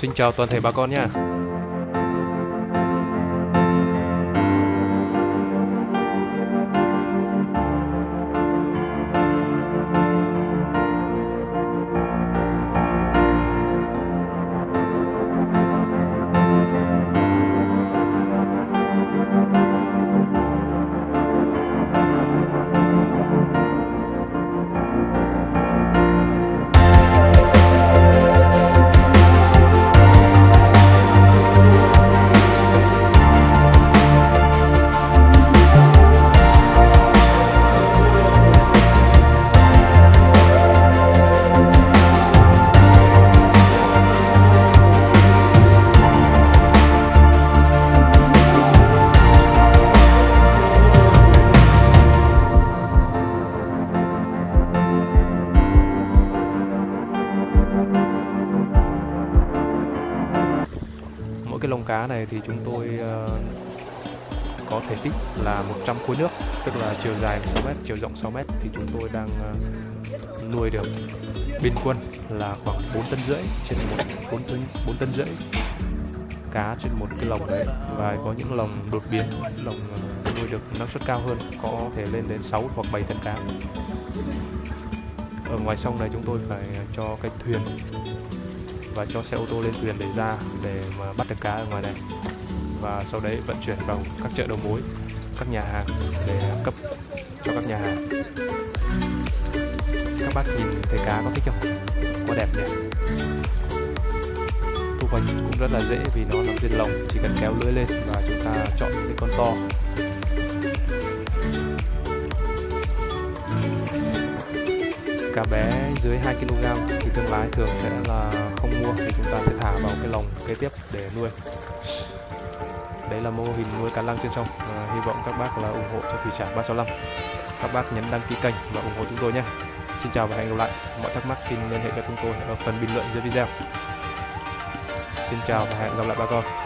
Xin chào toàn thể bà con nha. Mỗi cái lồng cá này thì chúng tôi có thể tích là 100 khối nước, tức là chiều dài 6m, chiều rộng 6m, thì chúng tôi đang nuôi được bình quân là khoảng 4,5 tấn trên một 4 tấn rưỡi cá trên một cái lồng đấy. Và có những lồng đột biến, lồng nuôi được năng suất cao hơn, có thể lên đến 6 hoặc 7 tấn cá. Ở ngoài sông này chúng tôi phải cho cái thuyền và cho xe ô tô lên thuyền để ra để mà bắt được cá ở ngoài này, và sau đấy vận chuyển vào các chợ đầu mối, các nhà hàng để cấp cho các nhà hàng. Các bác nhìn thấy cá có thích không? Có đẹp nhỉ? Thu hoạch cũng rất là dễ vì nó nằm trên lồng, chỉ cần kéo lưới lên và chúng ta chọn những cái con to. Cá bé dưới 2 kg thì thương lái thường sẽ là không mua, thì chúng ta sẽ thả vào cái lồng kế tiếp để nuôi. Đấy là mô hình nuôi cá lăng trên sông. Hy vọng các bác là ủng hộ cho Thủy Sản 365. Các bác nhấn đăng ký kênh và ủng hộ chúng tôi nhé. Xin chào và hẹn gặp lại. Mọi thắc mắc xin liên hệ với chúng tôi ở phần bình luận dưới video. Xin chào và hẹn gặp lại bà con.